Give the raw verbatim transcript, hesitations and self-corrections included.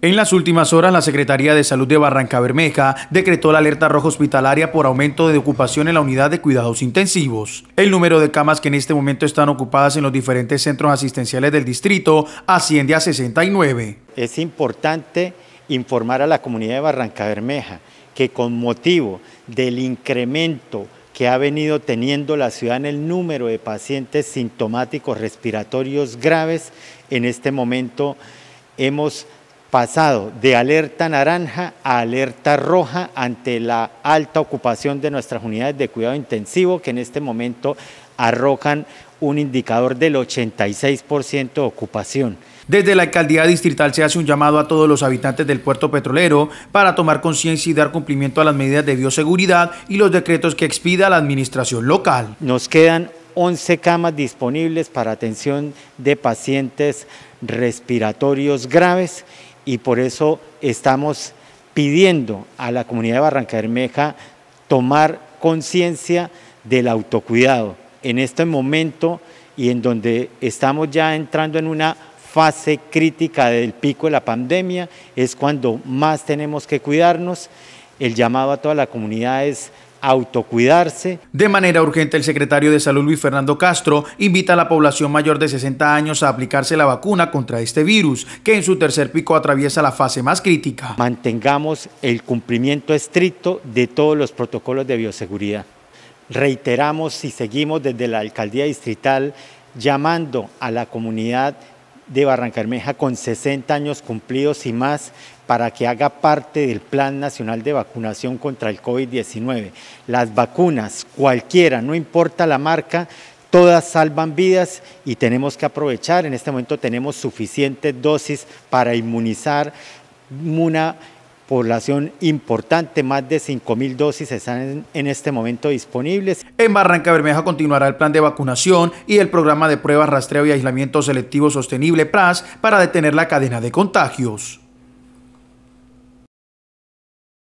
En las últimas horas, la Secretaría de Salud de Barrancabermeja decretó la alerta roja hospitalaria por aumento de ocupación en la unidad de cuidados intensivos. El número de camas que en este momento están ocupadas en los diferentes centros asistenciales del distrito asciende a sesenta y nueve. Es importante informar a la comunidad de Barrancabermeja que con motivo del incremento que ha venido teniendo la ciudad en el número de pacientes sintomáticos respiratorios graves, en este momento hemos pasado de alerta naranja a alerta roja ante la alta ocupación de nuestras unidades de cuidado intensivo, que en este momento arrojan un indicador del ochenta y seis por ciento de ocupación. Desde la alcaldía distrital se hace un llamado a todos los habitantes del puerto petrolero para tomar conciencia y dar cumplimiento a las medidas de bioseguridad y los decretos que expida la administración local. Nos quedan once camas disponibles para atención de pacientes respiratorios graves y por eso estamos pidiendo a la comunidad de Barrancabermeja tomar conciencia del autocuidado. En este momento y en donde estamos ya entrando en una fase crítica del pico de la pandemia, es cuando más tenemos que cuidarnos. El llamado a toda la comunidad es autocuidarse. De manera urgente, el secretario de Salud, Luis Fernando Castro, invita a la población mayor de sesenta años a aplicarse la vacuna contra este virus, que en su tercer pico atraviesa la fase más crítica. Mantengamos el cumplimiento estricto de todos los protocolos de bioseguridad. Reiteramos y seguimos desde la alcaldía distrital llamando a la comunidad de Barrancabermeja con sesenta años cumplidos y más para que haga parte del Plan Nacional de Vacunación contra el COVID diecinueve. Las vacunas, cualquiera, no importa la marca, todas salvan vidas y tenemos que aprovechar. En este momento tenemos suficientes dosis para inmunizar una población importante, más de cinco mil dosis están en este momento disponibles. En Barrancabermeja continuará el plan de vacunación y el programa de pruebas, rastreo y aislamiento selectivo sostenible P R A S para detener la cadena de contagios.